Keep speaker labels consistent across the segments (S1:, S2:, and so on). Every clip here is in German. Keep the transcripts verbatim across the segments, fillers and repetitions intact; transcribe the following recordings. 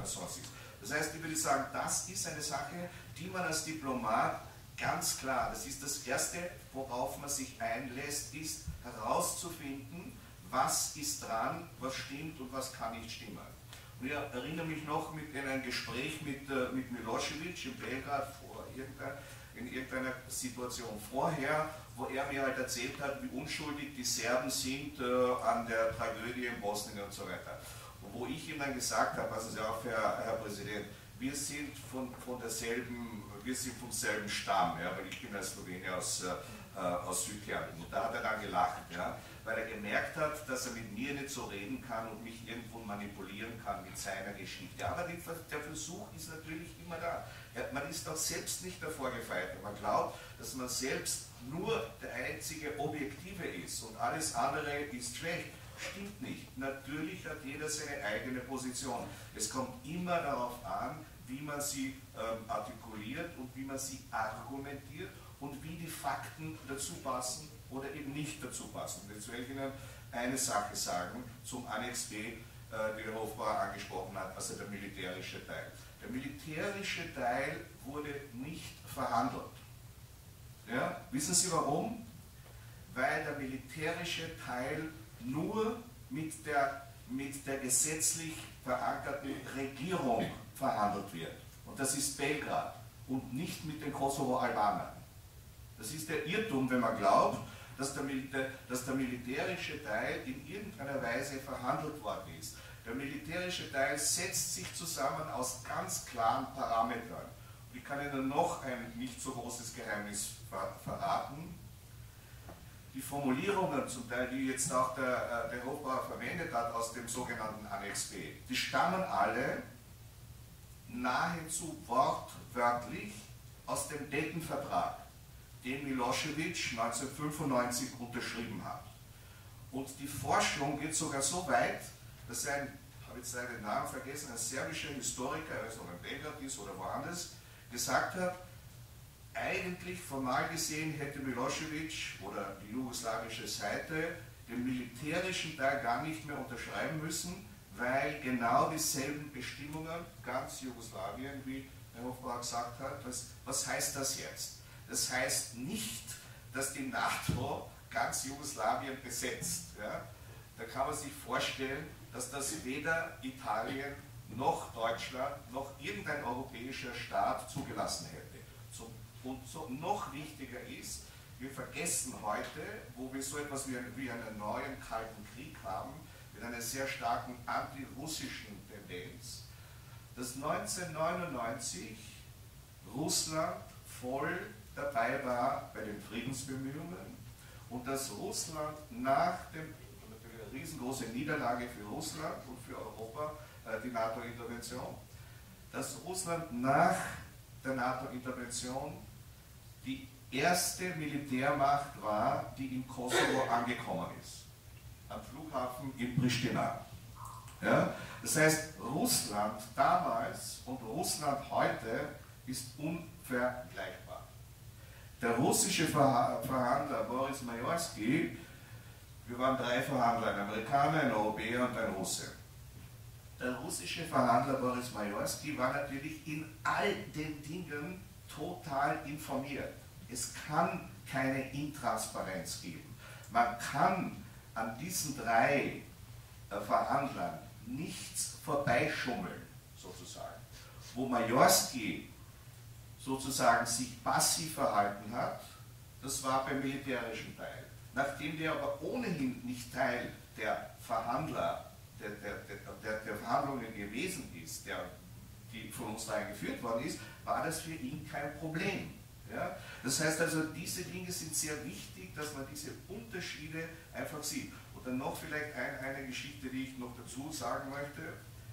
S1: sonst ist. Das heißt, ich würde sagen, das ist eine Sache, die man als Diplomat ganz klar, das ist das Erste, worauf man sich einlässt, ist herauszufinden, was ist dran, was stimmt und was kann nicht stimmen. Und ich erinnere mich noch mit in ein Gespräch mit, äh, mit Milosevic in Belgrad vor irgendeiner, in irgendeiner Situation vorher, wo er mir halt erzählt hat, wie unschuldig die Serben sind äh, an der Tragödie in Bosnien und so weiter. Und wo ich ihm dann gesagt habe, also sehr auch Herr, Herr Präsident, wir sind von, von derselben, wir sind vom selben Stamm, ja, weil ich bin als Slowenier aus, äh, aus Südserbien. Und da hat er dann gelacht, ja, weil er gemerkt hat, dass er mit mir nicht so reden kann und mich irgendwo manipulieren kann mit seiner Geschichte. Ja, aber die, der Versuch ist natürlich immer da. Ja, man ist auch selbst nicht davor gefeit. Man glaubt, dass man selbst nur der einzige Objektive ist und alles andere ist schlecht. Stimmt nicht. Natürlich hat jeder seine eigene Position. Es kommt immer darauf an, wie man sie ähm, artikuliert und wie man sie argumentiert und wie die Fakten dazu passen oder eben nicht dazu passen. Jetzt will ich Ihnen eine Sache sagen zum Annex B, äh, die Herr Hofbauer angesprochen hat, also der militärische Teil. Der militärische Teil wurde nicht verhandelt. Ja? Wissen Sie warum? Weil der militärische Teil nur mit der, mit der gesetzlich verankerten Regierung verhandelt wird. Und das ist Belgrad und nicht mit den Kosovo-Albanern. Das ist der Irrtum, wenn man glaubt, dass der, dass der militärische Teil in irgendeiner Weise verhandelt worden ist. Der militärische Teil setzt sich zusammen aus ganz klaren Parametern. Ich kann Ihnen noch ein nicht so großes Geheimnis ver verraten. Die Formulierungen, zum Teil, die jetzt auch der, der Hofbauer verwendet hat aus dem sogenannten Annex B, die stammen alle nahezu wortwörtlich aus dem Dayton-Vertrag, den Milosevic neunzehnhundertfünfundneunzig unterschrieben hat. Und die Forschung geht sogar so weit, dass ein, ich habe jetzt seinen Namen vergessen, ein serbischer Historiker, also in Belgrad ist oder woanders, gesagt hat, eigentlich formal gesehen hätte Milosevic oder die jugoslawische Seite den militärischen Teil gar nicht mehr unterschreiben müssen, weil genau dieselben Bestimmungen, ganz Jugoslawien, wie Herr Hofbauer gesagt hat, was, was heißt das jetzt? Das heißt nicht, dass die NATO ganz Jugoslawien besetzt. Ja? Da kann man sich vorstellen, dass das weder Italien noch Deutschland noch irgendein europäischer Staat zugelassen hätte. So, und so noch wichtiger ist, wir vergessen heute, wo wir so etwas wie, wie einen neuen Kalten Krieg haben, mit einer sehr starken antirussischen Tendenz, dass neunzehnhundertneunundneunzig Russland voll dabei war bei den Friedensbemühungen und dass Russland nach dem, natürlich eine riesengroße Niederlage für Russland und für Europa, äh, die NATO-Intervention, dass Russland nach der NATO-Intervention die erste Militärmacht war, die in Kosovo angekommen ist, am Flughafen in Pristina. Ja? Das heißt, Russland damals und Russland heute ist unvergleichbar. Der russische Verhandler Boris Majorski, wir waren drei Verhandler, ein Amerikaner, ein Europäer und ein Russe. Der russische Verhandler Boris Majorski war natürlich in all den Dingen total informiert. Es kann keine Intransparenz geben. Man kann an diesen drei äh, Verhandlern nichts vorbeischummeln, sozusagen. Wo Majorski sozusagen sich passiv verhalten hat, das war beim militärischen Teil. Nachdem der aber ohnehin nicht Teil der Verhandler, der, der, der, der Verhandlungen gewesen ist, der, die von uns da geführt worden ist, war das für ihn kein Problem. Ja? Das heißt also, diese Dinge sind sehr wichtig, dass man diese Unterschiede einfach sieht. Und dann noch vielleicht ein, eine Geschichte, die ich noch dazu sagen möchte.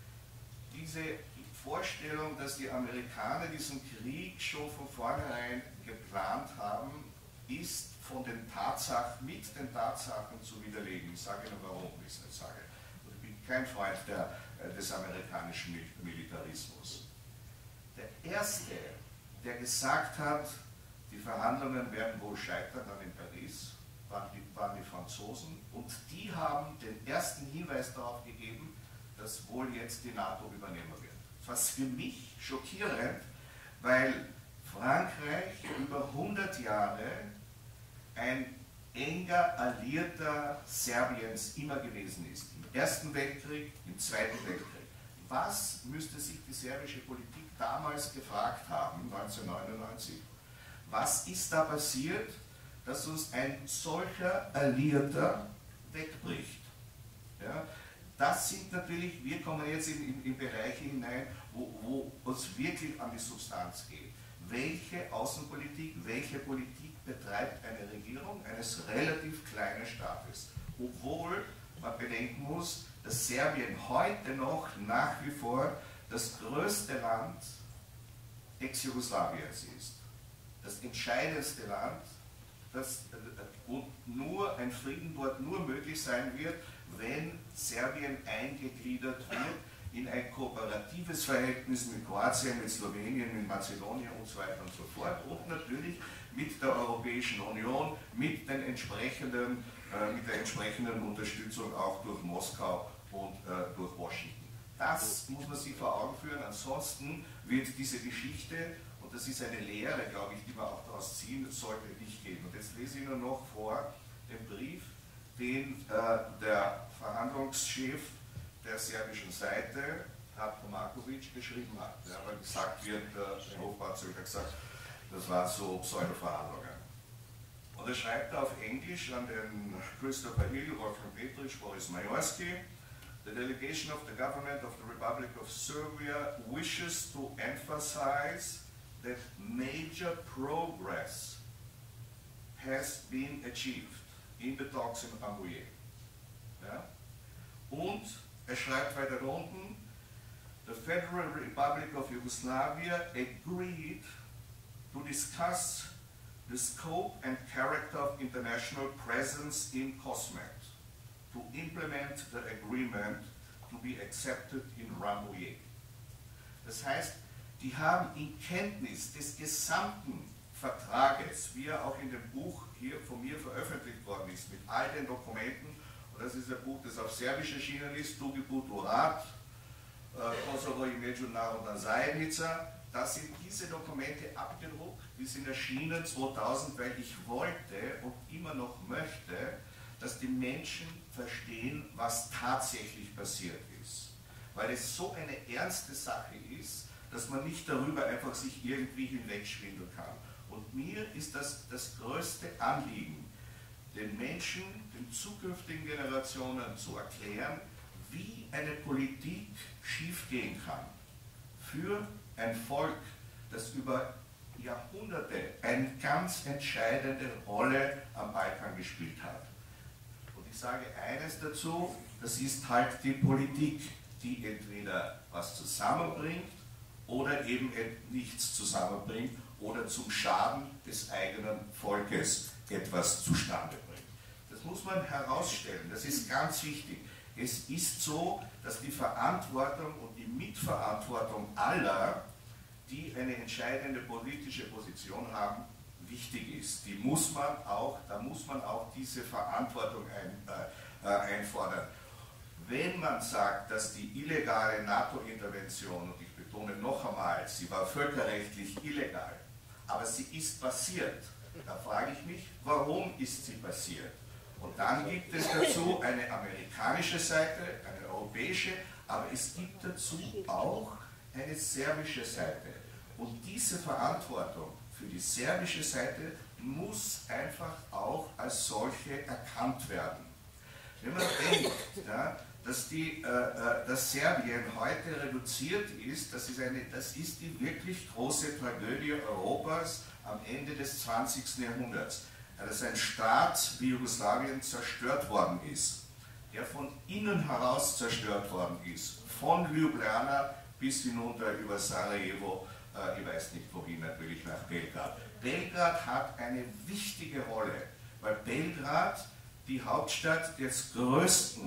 S1: Diese Vorstellung, dass die Amerikaner diesen Krieg schon von vornherein geplant haben, ist von den Tatsachen, mit den Tatsachen zu widerlegen. Ich sage Ihnen, warum ich es nicht sage. Ich bin kein Freund der, des amerikanischen Militarismus. Der Erste, der gesagt hat, die Verhandlungen werden wohl scheitern, dann in Paris, waren die, waren die Franzosen, und die haben den ersten Hinweis darauf gegeben, dass wohl jetzt die NATO übernehmen wird. fast für mich schockierend, weil Frankreich über hundert Jahre ein enger Alliierter Serbiens immer gewesen ist. Im Ersten Weltkrieg, im Zweiten Weltkrieg. Was müsste sich die serbische Politik damals gefragt haben, neunzehnhundertneunundneunzig? Was ist da passiert, dass uns ein solcher Alliierter wegbricht? Ja, das sind natürlich, wir kommen jetzt in, in, in Bereiche hinein, wo, wo es wirklich an die Substanz geht. Welche Außenpolitik, welche Politik betreibt eine Regierung eines relativ kleinen Staates? Obwohl man bedenken muss, dass Serbien heute noch nach wie vor das größte Land Ex-Jugoslawiens ist. Das entscheidendste Land, das, wo nur ein Frieden dort nur möglich sein wird, wenn Serbien eingegliedert wird in ein kooperatives Verhältnis mit Kroatien, mit Slowenien, mit Mazedonien und so weiter und so fort und natürlich mit der Europäischen Union, mit, den entsprechenden, äh, mit der entsprechenden Unterstützung auch durch Moskau und äh, durch Washington. Das muss man sich vor Augen führen, ansonsten wird diese Geschichte, und das ist eine Lehre, glaube ich, die man auch daraus ziehen sollte, nicht gehen. Und jetzt lese ich Ihnen noch vor den Brief, den äh, der Verhandlungschef der serbischen Seite, Ratko Markovic, geschrieben hat. Ja, weil gesagt wird, äh, der Hofbautzöger hat gesagt, das waren so Pseudo-Verhandlungen. Und er schreibt auf Englisch an den Christopher Hill, Wolfgang Petric, Boris Majorski: The delegation of the government of the Republic of Serbia wishes to emphasize that major progress has been achieved in the talks in Ambuye. Ja? Und er schreibt weiter unten: The Federal Republic of Yugoslavia agreed to discuss the scope and character of international presence in COSMET, to implement the agreement to be accepted in Rambouillet. Das heißt, die haben in Kenntnis des gesamten Vertrages, wie er auch in dem Buch hier von mir veröffentlicht worden ist, mit all den Dokumenten, und das ist ein Buch, das auf Serbisch erschienen ist, Dugi Buturat, Kosovo i Međunarodna Zajednica. Da sind diese Dokumente abgedruckt, die sind erschienen zweitausend, weil ich wollte und immer noch möchte, dass die Menschen verstehen, was tatsächlich passiert ist. Weil es so eine ernste Sache ist, dass man nicht darüber einfach sich irgendwie hinwegschwindeln kann. Und mir ist das das größte Anliegen, den Menschen, den zukünftigen Generationen zu erklären, wie eine Politik schiefgehen kann für ein Volk, das über Jahrhunderte eine ganz entscheidende Rolle am Balkan gespielt hat. Und ich sage eines dazu, das ist halt die Politik, die entweder was zusammenbringt oder eben nichts zusammenbringt oder zum Schaden des eigenen Volkes etwas zustande bringt. Das muss man herausstellen, das ist ganz wichtig. Es ist so, dass die Verantwortung und die Mitverantwortung aller, die eine entscheidende politische Position haben, wichtig ist. Die muss man auch, da muss man auch diese Verantwortung ein, äh, einfordern. Wenn man sagt, dass die illegale NATO-Intervention, und ich betone noch einmal, sie war völkerrechtlich illegal, aber sie ist passiert, da frage ich mich, warum ist sie passiert? Und dann gibt es dazu eine amerikanische Seite, eine europäische, aber es gibt dazu auch eine serbische Seite. Und diese Verantwortung für die serbische Seite muss einfach auch als solche erkannt werden. Wenn man denkt, ja, dass, die, äh, dass Serbien heute reduziert ist, das ist, eine, das ist die wirklich große Tragödie Europas am Ende des zwanzigsten Jahrhunderts. Dass ein Staat wie Jugoslawien zerstört worden ist, der von innen heraus zerstört worden ist, von Ljubljana bis hinunter über Sarajevo, äh, ich weiß nicht wohin, natürlich nach Belgrad. Belgrad hat eine wichtige Rolle, weil Belgrad die Hauptstadt des größten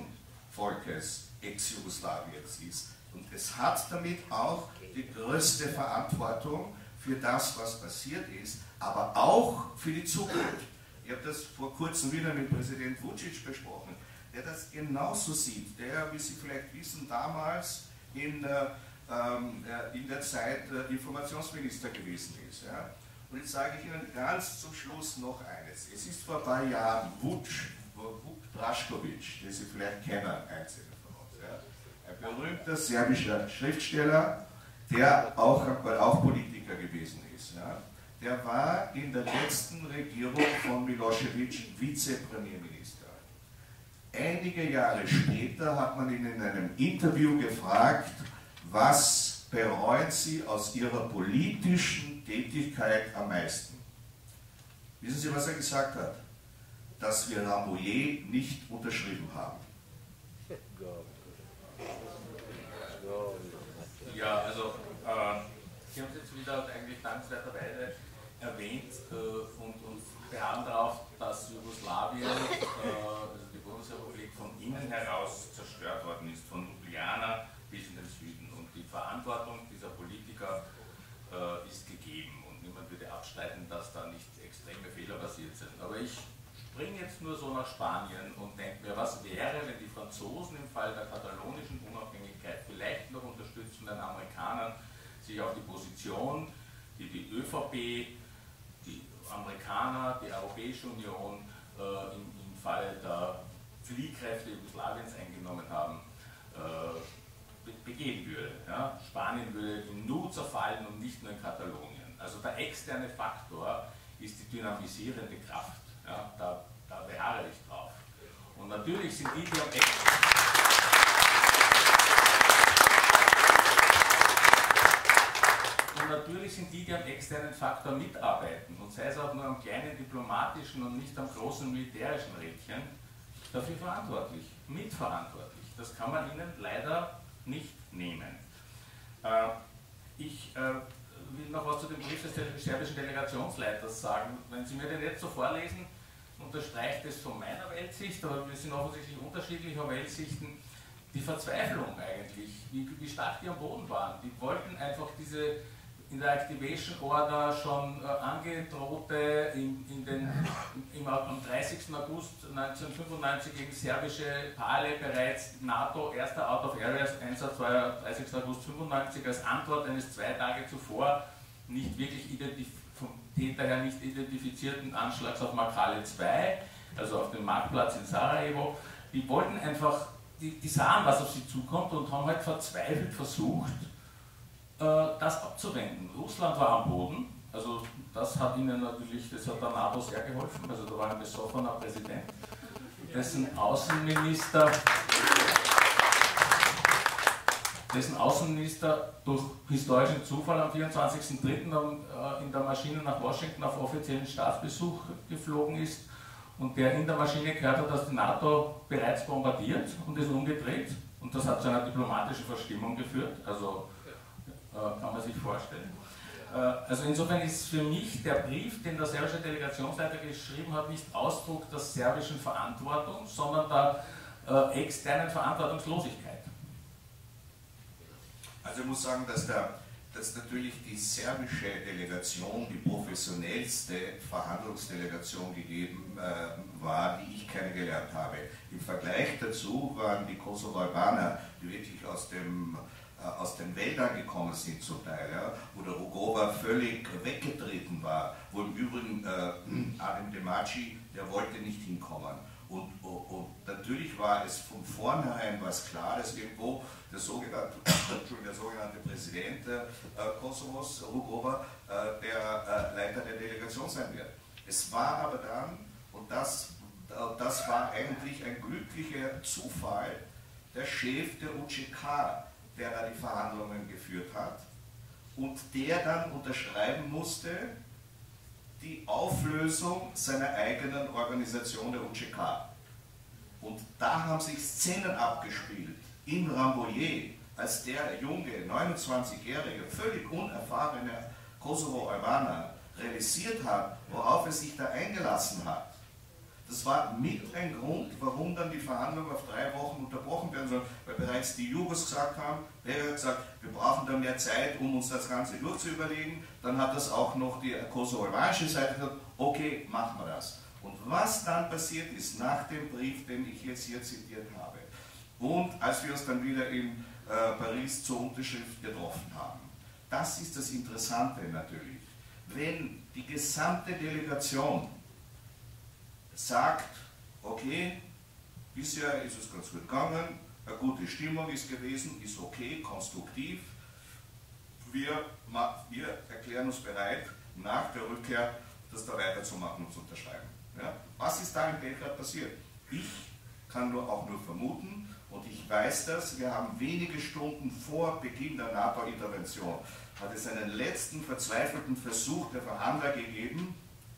S1: Volkes Ex-Jugoslawiens ist. Und es hat damit auch die größte Verantwortung für das, was passiert ist, aber auch für die Zukunft. Ich habe das vor kurzem wieder mit Präsident Vučić besprochen, der das genauso sieht, der, wie Sie vielleicht wissen, damals in, äh, ähm, in der Zeit äh, Informationsminister gewesen ist. Ja? Und jetzt sage ich Ihnen ganz zum Schluss noch eines. Es ist vor ein paar Jahren Vuk Drašković, den Sie vielleicht kennen, einzelne von uns. Ja? Ein berühmter serbischer Schriftsteller, der auch, auch Politiker gewesen ist. Ja? Der war in der letzten Regierung von Milosevic Vizepremierminister. Einige Jahre später hat man ihn in einem Interview gefragt, was bereuen Sie aus Ihrer politischen Tätigkeit am meisten? Wissen Sie, was er gesagt hat? Dass wir Rambouillet nicht unterschrieben haben.
S2: Ja, also äh, Sie haben es jetzt wieder eigentlich dankenswerterweise erwähnt äh, und, und beharren darauf, dass Jugoslawien, äh, also die Bundesrepublik, von innen heraus zerstört worden ist, von Ljubljana bis in den Süden. Und die Verantwortung dieser Politiker äh, ist gegeben. Und niemand würde abstreiten, dass da nicht extreme Fehler passiert sind. Aber ich springe jetzt nur so nach Spanien und denke mir, was wäre, wenn die Franzosen im Fall der katalonischen Unabhängigkeit vielleicht noch unterstützt von den Amerikanern sich auf die Position, die die ÖVP, die Amerikaner, die Europäische Union äh, im, im Falle der Fliehkräfte Jugoslawiens eingenommen haben, äh, be begeben würde. Ja? Spanien würde in Nu zerfallen und nicht nur in Katalonien. Also der externe Faktor ist die dynamisierende Kraft. Ja? Da, da beharre ich drauf. Und natürlich sind die, die am Und natürlich sind die, die am externen Faktor mitarbeiten, und sei es auch nur am kleinen diplomatischen und nicht am großen militärischen Rädchen, dafür verantwortlich, mitverantwortlich. Das kann man ihnen leider nicht nehmen. Äh, ich äh, will noch was zu dem Brief des serbischen Delegationsleiters sagen. Wenn Sie mir den jetzt so vorlesen, unterstreicht es von meiner Weltsicht, aber wir sind offensichtlich unterschiedlicher Weltsichten, die Verzweiflung eigentlich, wie, wie stark die am Boden waren. Die wollten einfach diese in der Activation Order schon äh, angedrohte, in, in den, im, am dreißigsten August neunzehnhundertfünfundneunzig gegen serbische Pale bereits NATO erster Out-of-Areas-Einsatz war ja dreißigsten August fünfundneunzig als Antwort eines zwei Tage zuvor nicht wirklich identif vom Täter her nicht identifizierten Anschlags auf Markale zwei, also auf dem Marktplatz in Sarajevo. Die wollten einfach, die, die sahen, was auf sie zukommt und haben halt verzweifelt versucht, das abzuwenden. Russland war am Boden, also das hat ihnen natürlich, das hat der NATO sehr geholfen, also da war ein besoffener Präsident, dessen Außenminister, dessen Außenminister durch historischen Zufall am vierundzwanzigsten dritten in der Maschine nach Washington auf offiziellen Staatsbesuch geflogen ist und der in der Maschine gehört hat, dass die NATO bereits bombardiert und ist umgedreht, und das hat zu einer diplomatischen Verstimmung geführt, also kann man sich vorstellen. Also insofern ist für mich der Brief, den der serbische Delegationsleiter geschrieben hat, nicht Ausdruck der serbischen Verantwortung, sondern der äh, externen Verantwortungslosigkeit.
S1: Also ich muss sagen, dass, der, dass natürlich die serbische Delegation die professionellste Verhandlungsdelegation gegeben äh, war, die ich kennengelernt habe. Im Vergleich dazu waren die Kosovo-Albaner, die wirklich aus dem aus den Wäldern gekommen sind zum Teil, ja, wo der Rugova völlig weggetreten war, wo im Übrigen äh, Adem Demaci, der wollte nicht hinkommen. Und, und, und natürlich war es von vornherein was klar, dass irgendwo der sogenannte, der sogenannte Präsident äh, Kosovos, Rugova, äh, der äh, Leiter der Delegation sein wird. Es war aber dann, und das, das war eigentlich ein glücklicher Zufall, der Chef der U C K, der da die Verhandlungen geführt hat und der dann unterschreiben musste die Auflösung seiner eigenen Organisation der U C K. Und da haben sich Szenen abgespielt in Rambouillet, als der junge, neunundzwanzigjährige, völlig unerfahrene Kosovo-Albaner realisiert hat, worauf er sich da eingelassen hat. Das war mit ein Grund, warum dann die Verhandlungen auf drei Wochen unterbrochen werden sollen, weil bereits die Jugos gesagt haben, der hat gesagt, wir brauchen da mehr Zeit, um uns das Ganze durchzuüberlegen. Dann hat das auch noch die kosovo-albanische Seite gesagt, okay, machen wir das. Und was dann passiert ist nach dem Brief, den ich jetzt hier zitiert habe, und als wir uns dann wieder in äh, Paris zur Unterschrift getroffen haben. Das ist das Interessante natürlich. Wenn die gesamte Delegation sagt, okay, bisher ist es ganz gut gegangen, eine gute Stimmung ist gewesen, ist okay, konstruktiv, wir, wir erklären uns bereit, nach der Rückkehr das da weiterzumachen und zu unterschreiben. Ja? Was ist da in Belgrad passiert? Ich kann nur auch nur vermuten, und ich weiß das, wir haben wenige Stunden vor Beginn der NATO-Intervention, hat es einen letzten verzweifelten Versuch der Verhandler gegeben,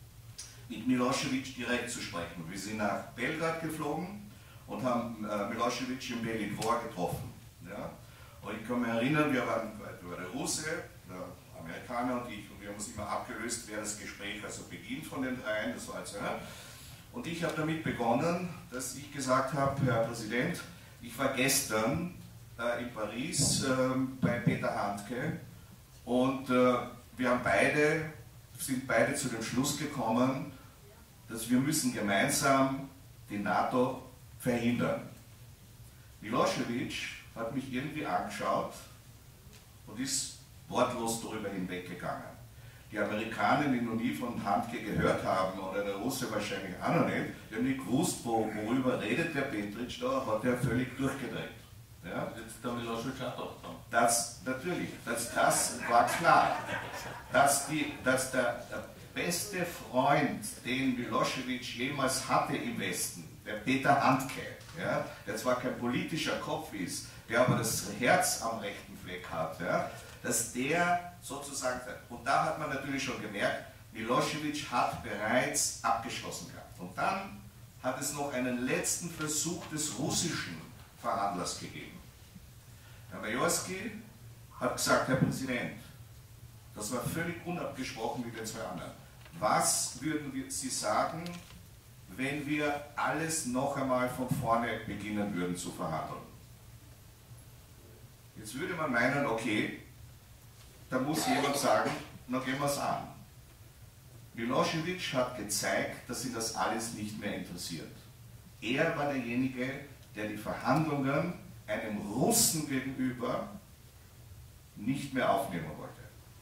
S1: mit Milosevic direkt zu sprechen. Wir sind nach Belgrad geflogen und haben äh, Milosevic in Berlin getroffen. Ja? Und ich kann mich erinnern, wir waren, wir waren der Russe, der Amerikaner und ich, und wir haben uns immer abgelöst, wer das Gespräch also beginnt von den dreien. Das war also, ja. Und ich habe damit begonnen, dass ich gesagt habe, Herr Präsident, ich war gestern äh, in Paris äh, bei Peter Handke und äh, wir haben beide, sind beide zu dem Schluss gekommen, dass wir müssen gemeinsam die NATO verhindern. Milosevic hat mich irgendwie angeschaut und ist wortlos darüber hinweggegangen. Die Amerikaner, die noch nie von Handke gehört haben, oder der Russe wahrscheinlich auch noch nicht, die haben nicht gewusst, wo, worüber redet der Petric da, hat er völlig durchgedreht. Ja?
S2: Jetzt der Milosevic auch doch dran.
S1: Das, natürlich, das, das war klar, dass, die, dass der, der beste Freund, den Milosevic jemals hatte im Westen, der Peter Handke, ja, der zwar kein politischer Kopf ist, der aber das Herz am rechten Fleck hat, ja, dass der sozusagen, und da hat man natürlich schon gemerkt, Milosevic hat bereits abgeschlossen gehabt. Und dann hat es noch einen letzten Versuch des russischen Verhandlers gegeben. Herr Majorski hat gesagt, Herr Präsident, das war völlig unabgesprochen mit den zwei anderen. Was würden wir, Sie sagen, wenn wir alles noch einmal von vorne beginnen würden zu verhandeln? Jetzt würde man meinen, okay, da muss jemand sagen, na gehen wir es an. Milosevic hat gezeigt, dass ihn das alles nicht mehr interessiert. Er war derjenige, der die Verhandlungen einem Russen gegenüber nicht mehr aufnehmen wollte.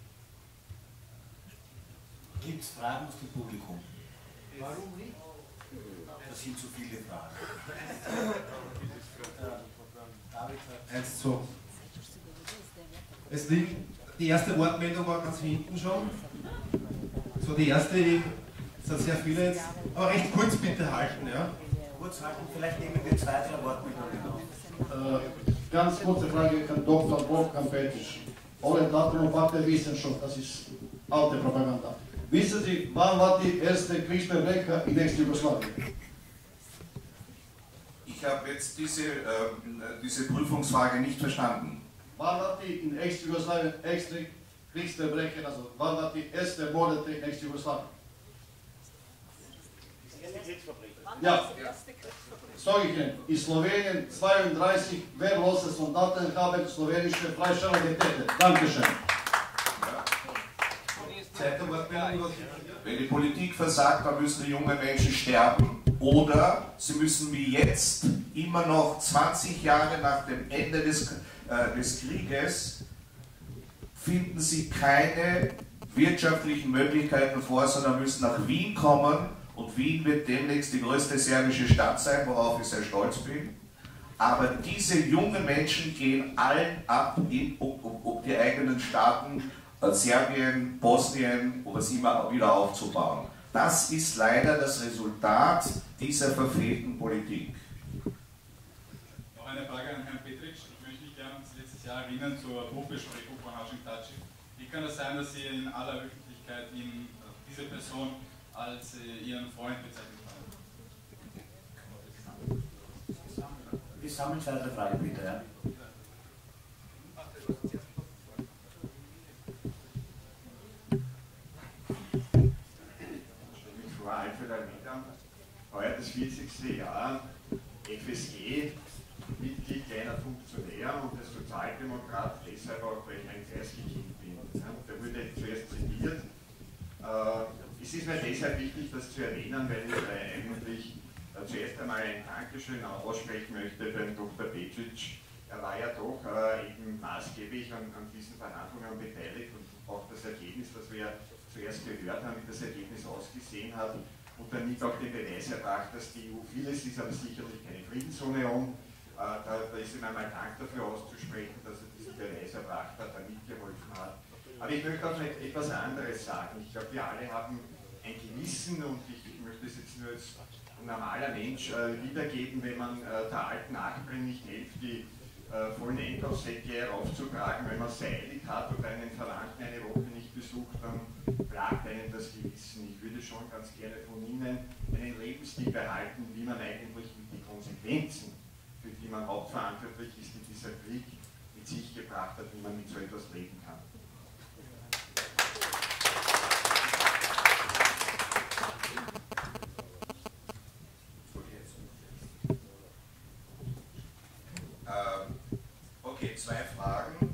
S3: Gibt es Fragen aus dem Publikum? Warum nicht? Das sind zu viele Fragen.
S4: Eins zu. Es liegt, die erste Wortmeldung war ganz hinten schon. So, die erste, es sind sehr viele jetzt, aber recht kurz bitte halten, ja?
S3: Kurz halten, vielleicht nehmen wir zwei, drei Wortmeldungen auf.
S5: Äh, ganz kurze Frage an Doktor Wolfgang Petric. Alle Daten und Fakten wissen schon, das ist alte Propaganda. Wissen Sie, wann war die erste Kriegsverbrecher in Ex-Jugoslawien?
S1: Ich habe jetzt diese, äh, diese Prüfungsfrage nicht verstanden.
S5: Wann war die in Ex-Jugoslawien extra Kriegsverbrecher, also wann war die erste Morde in Ex-Jugoslawien? Ja, sage ich Ihnen, in Slowenien zweiunddreißig wehrlose Soldaten haben slowenische Freischärler getötet. Dankeschön.
S1: Wenn die Politik versagt, dann müssen die jungen Menschen sterben oder sie müssen wie jetzt immer noch zwanzig Jahre nach dem Ende des, äh, des Krieges finden sie keine wirtschaftlichen Möglichkeiten vor, sondern müssen nach Wien kommen und Wien wird demnächst die größte serbische Stadt sein, worauf ich sehr stolz bin. Aber diese jungen Menschen gehen allen ab, in, um, um, um die eigenen Staaten Serbien, Bosnien, um es immer wieder aufzubauen. Das ist leider das Resultat dieser verfehlten Politik.
S6: Noch eine Frage an Herrn Petric. Ich möchte mich gerne ans letztes Jahr erinnern zur Buchbesprechung von Hashim Thaçi. Wie kann es sein, dass Sie in aller Öffentlichkeit ihn, diese Person als äh, Ihren Freund bezeichnet haben?
S3: Wir sammeln zwei, drei Fragen bitte. Ja?
S7: Heuer das vierzigste Jahr F S G, Mitglied kleiner Funktionär und als Sozialdemokrat deshalb auch, weil ich ein Kreisgekind bin. Der wurde zuerst zitiert. Äh, es ist mir deshalb wichtig, das zu erwähnen, weil ich eigentlich äh, zuerst einmal ein Dankeschön aussprechen möchte beim Doktor Petric, er war ja doch äh, eben maßgeblich an, an diesen Verhandlungen beteiligt und auch das Ergebnis, das wir zuerst gehört haben, wie das Ergebnis ausgesehen hat und damit auch den Beweis erbracht, dass die E U vieles ist, aber sicherlich keine Friedensunion. Äh, da, da ist ihm einmal Dank dafür auszusprechen, dass er diesen Beweis erbracht hat, da mitgeholfen hat. Aber ich möchte auch noch etwas anderes sagen. Ich glaube, wir alle haben ein Gewissen und ich möchte es jetzt nur als normaler Mensch äh, wiedergeben, wenn man äh, der alten Nachbarin nicht hilft, die äh, vollen Einkaufssäcke aufzutragen, wenn man es eilig hat oder einen Verwandten eine Woche nicht besucht, dann plagt einen das Gewissen. Ich würde schon ganz gerne von Ihnen einen Lebensstil behalten, wie man eigentlich mit den Konsequenzen, für die man hauptverantwortlich ist, die dieser Krieg mit sich gebracht hat, wie man mit so etwas leben kann.
S1: Okay, zwei Fragen.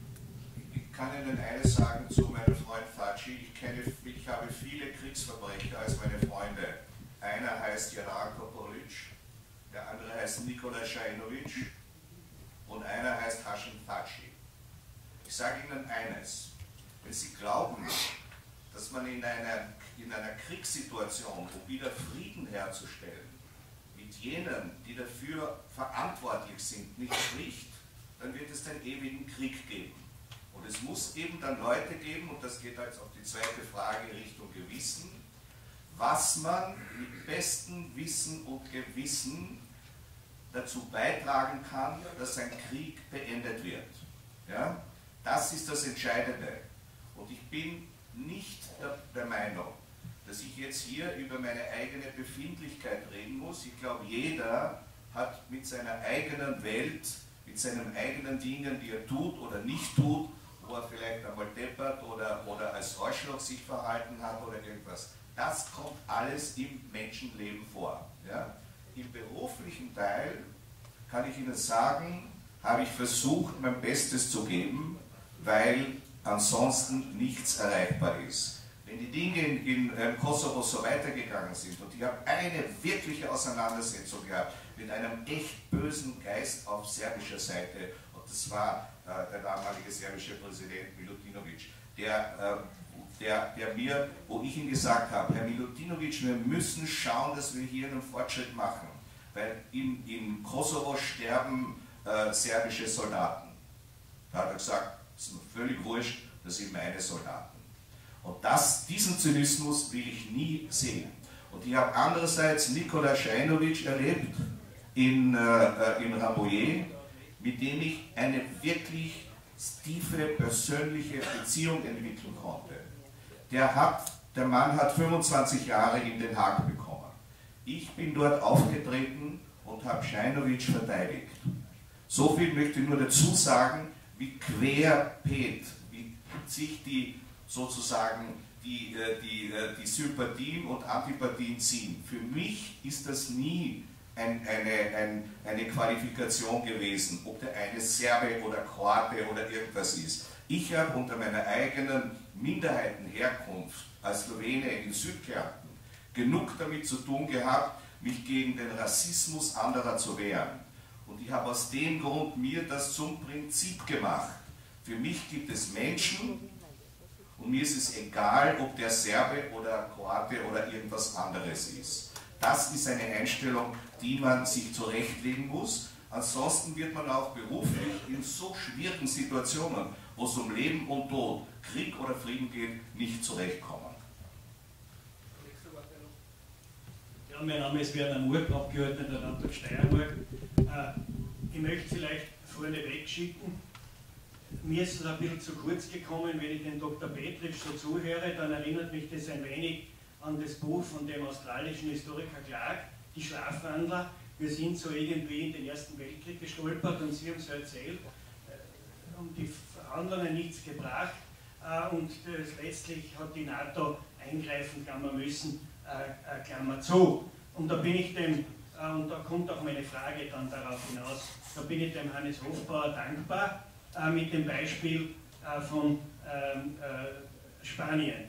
S1: Ich kann Ihnen eines sagen zu meinem Freund Faci. Ich, kenne, ich habe viele Kriegsverbrecher als meine Freunde. Einer heißt Jeranko Polic, der andere heißt Nikola Šajnović und einer heißt Hašim Thaçi. Ich sage Ihnen eines, wenn Sie glauben, dass man in einer, in einer Kriegssituation, um wieder Frieden herzustellen, mit jenen, die dafür verantwortlich sind, nicht spricht, dann wird es den ewigen Krieg geben. Und es muss eben dann Leute geben, und das geht jetzt auf die zweite Frage Richtung Gewissen, was man mit bestem Wissen und Gewissen dazu beitragen kann, dass ein Krieg beendet wird. Ja? Das ist das Entscheidende. Und ich bin nicht der, der Meinung, dass ich jetzt hier über meine eigene Befindlichkeit reden muss. Ich glaube, jeder hat mit seiner eigenen Welt, mit seinen eigenen Dingen, die er tut oder nicht tut, wo er vielleicht einmal deppert oder, oder als Arschloch sich verhalten hat oder irgendwas. Das kommt alles im Menschenleben vor. Ja? Im beruflichen Teil kann ich Ihnen sagen, habe ich versucht, mein Bestes zu geben, weil ansonsten nichts erreichbar ist. Wenn die Dinge in, in ähm, Kosovo so weitergegangen sind und ich habe eine wirkliche Auseinandersetzung gehabt mit einem echt bösen Geist auf serbischer Seite, und das war äh, der damalige serbische Präsident Milutinović, der, äh, der, der mir, wo ich ihm gesagt habe, Herr Milutinović, wir müssen schauen, dass wir hier einen Fortschritt machen, weil in, in Kosovo sterben äh, serbische Soldaten. Da hat er gesagt, es ist mir völlig wurscht, das sind meine Soldaten. Und das, diesen Zynismus will ich nie sehen. Und ich habe andererseits Nikola Šajnović erlebt in, äh, in Rambouillet, mit dem ich eine wirklich tiefe persönliche Beziehung entwickeln konnte. Der, hat, der Mann hat fünfundzwanzig Jahre in Den Haag bekommen. Ich bin dort aufgetreten und habe Šajnović verteidigt. So viel möchte ich nur dazu sagen, wie querbeet, wie sich die sozusagen die, die, die Sympathien und Antipathien ziehen. Für mich ist das nie ein, eine, ein, eine Qualifikation gewesen, ob der eine Serbe oder Kroate oder irgendwas ist. Ich habe unter meiner eigenen Minderheitenherkunft als Slowene in Südkärnten genug damit zu tun gehabt, mich gegen den Rassismus anderer zu wehren. Und ich habe aus dem Grund mir das zum Prinzip gemacht. Für mich gibt es Menschen, und mir ist es egal, ob der Serbe oder Kroate oder irgendwas anderes ist. Das ist eine Einstellung, die man sich zurechtlegen muss. Ansonsten wird man auch beruflich in so schwierigen Situationen, wo es um Leben und Tod, Krieg oder Frieden geht, nicht zurechtkommen.
S8: Ja, mein Name ist Werner Murk, Abgeordneter Landtag Steiermark. Ich möchte vielleicht vorneweg schicken, mir ist es ein bisschen zu kurz gekommen, wenn ich den Doktor Petric so zuhöre, dann erinnert mich das ein wenig an das Buch von dem australischen Historiker Clark, Die Schlafwandler. Wir sind so irgendwie in den Ersten Weltkrieg gestolpert und Sie haben es erzählt, um die Verhandlungen nichts gebracht und letztlich hat die NATO eingreifen, Klammer müssen, Klammer zu. Und da bin ich dem, und da kommt auch meine Frage dann darauf hinaus, da bin ich dem Hannes Hofbauer dankbar, mit dem Beispiel von Spanien.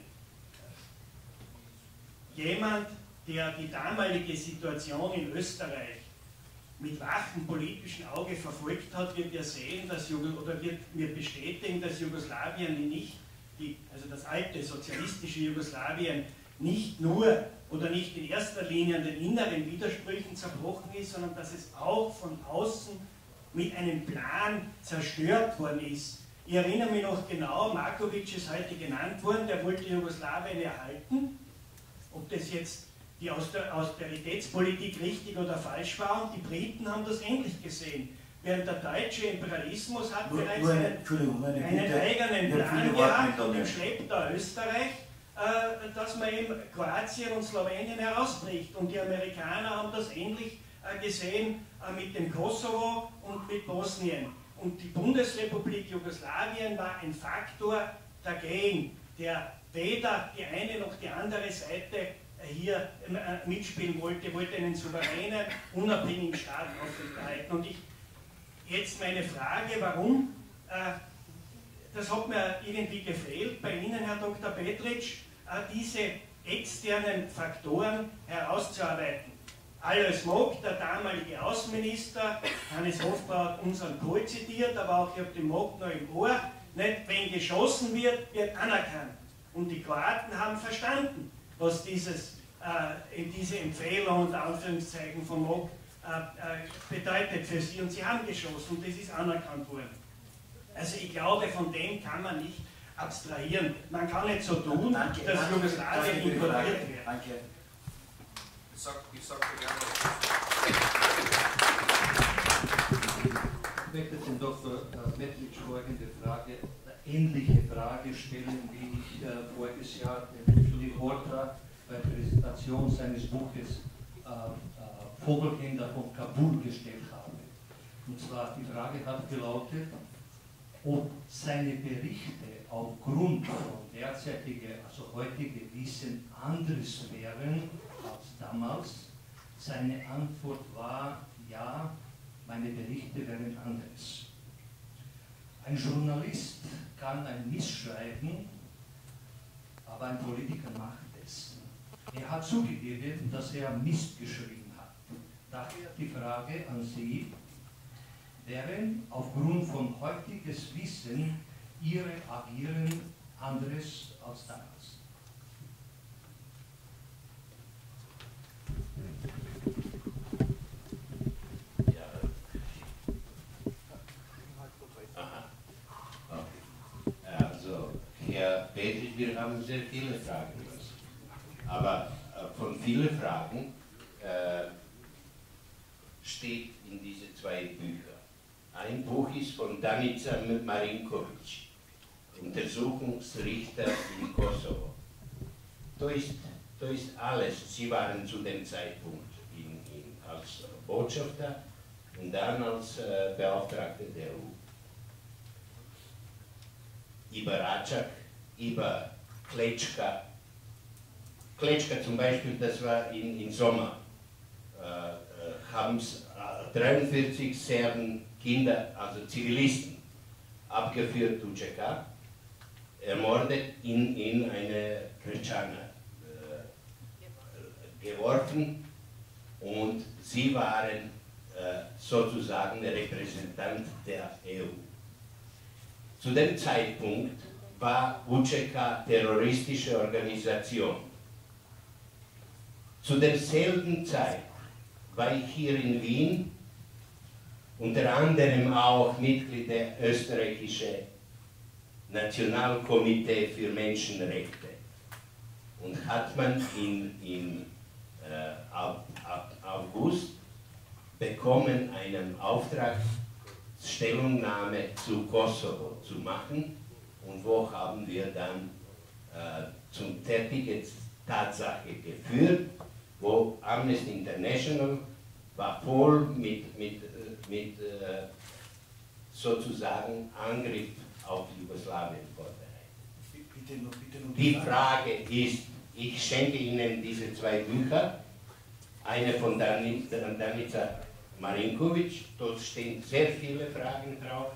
S8: Jemand, der die damalige Situation in Österreich mit wachem politischen Auge verfolgt hat, wird ja sehen, dass Jugos oder wird mir bestätigen, dass Jugoslawien nicht, die, also das alte sozialistische Jugoslawien, nicht nur oder nicht in erster Linie an den inneren Widersprüchen zerbrochen ist, sondern dass es auch von außen mit einem Plan zerstört worden ist. Ich erinnere mich noch genau, Markovic ist heute genannt worden, der wollte Jugoslawien erhalten. Ob das jetzt die Austeritätspolitik richtig oder falsch war, und die Briten haben das ähnlich gesehen. Während der deutsche Imperialismus hat
S3: nur,
S8: bereits
S3: nur eine,
S8: einen,
S3: eine
S8: einen
S3: Bitte,
S8: eigenen Plan gehabt und den schleppt da Österreich, äh, dass man eben Kroatien und Slowenien herausbricht. Und die Amerikaner haben das ähnlich äh, gesehen äh, mit dem Kosovo und mit Bosnien. Und die Bundesrepublik Jugoslawien war ein Faktor dagegen, der weder die eine noch die andere Seite hier mitspielen wollte, wollte einen souveränen, unabhängigen Staat aufrechterhalten. Und ich, jetzt meine Frage, warum, äh, das hat mir irgendwie gefehlt bei Ihnen, Herr Doktor Petric, äh, diese externen Faktoren herauszuarbeiten. Alois Mock, der damalige Außenminister, Hannes Hofbauer hat unseren Kohl zitiert, aber auch ich habe den Mock noch im Ohr, nicht, wenn geschossen wird, wird anerkannt. Und die Kroaten haben verstanden, was dieses, äh, diese Empfehlung unter Anführungszeichen von Mock äh, äh, bedeutet für sie. Und sie haben geschossen und das ist anerkannt worden. Also ich glaube, von dem kann man nicht abstrahieren. Man kann nicht so tun, danke, dass danke, Jugoslawien importiert wird.
S3: Danke.
S1: Ich sag, ich sag dir gerne.
S9: Ich möchte den Doktor Petric folgende Frage, ähnliche Frage stellen, wie ich äh, voriges Jahr dem Julie Horta bei der Präsentation seines Buches äh, äh, Vogelkinder von Kabul gestellt habe. Und zwar die Frage hat gelautet, ob seine Berichte aufgrund von derzeitigem, also heutigem Wissen anderes wären als damals. Seine Antwort war, ja, meine Berichte wären anderes. Ein Journalist kann ein Missschreiben, aber ein Politiker macht es. Er hat zugegeben, dass er Mist geschrieben hat. Daher die Frage an Sie, wären aufgrund von heutiges Wissen Ihre Agieren anderes als damals?
S10: Herr Petric, wir haben sehr viele Fragen. Aber äh, von vielen Fragen äh, steht in diese zwei Bücher. Ein Buch ist von Danica Marinkovic, Untersuchungsrichter in Kosovo. Da ist, da ist alles. Sie waren zu dem Zeitpunkt in, in, als Botschafter und dann als äh, Beauftragte der E U. Über Račak, über Kletschka. Kletschka zum Beispiel, das war in, in Sommer, äh, äh, haben äh, dreiundvierzig Serben, Kinder, also Zivilisten, abgeführt zu Tscheka, ermordet, in, in eine Kretschana äh, geworfen und sie waren äh, sozusagen der Repräsentant der E U. Zu dem Zeitpunkt war U C K terroristische Organisation. Zu derselben Zeit war ich hier in Wien, unter anderem auch Mitglied der österreichischen Nationalkomitee für Menschenrechte. Und hat man in, in äh, August bekommen einen Auftrag, Stellungnahme zu Kosovo zu machen, und wo haben wir dann äh, zum fertigen Tatsache geführt, wo Amnesty International war voll mit, mit, mit äh, sozusagen Angriff auf Jugoslawien vorbereitet.
S3: Bitte noch, bitte noch
S10: die Frage ist, ich schenke Ihnen diese zwei Bücher, eine von Danica Marinkovic, dort stehen sehr viele Fragen drauf.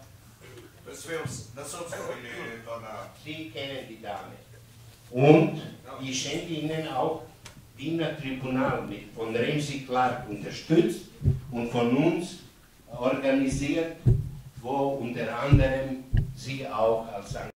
S10: Sie kennen die Dame. Und ich schenke Ihnen auch Wiener Tribunal mit von Ramsey Clark unterstützt und von uns organisiert, wo unter anderem Sie auch als